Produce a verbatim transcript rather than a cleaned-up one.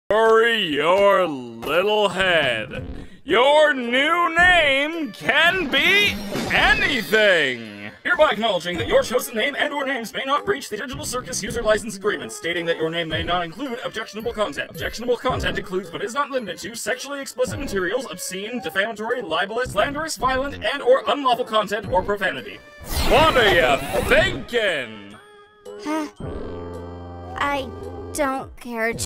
Worry your little head. Your new name can be anything! Hereby acknowledging that your chosen name and or names may not breach the Digital Circus user license agreement, stating that your name may not include objectionable content. Objectionable content includes, but is not limited to, sexually explicit materials, obscene, defamatory, libelous, slanderous, violent, and or unlawful content or profanity. What are you thinking? I don't care.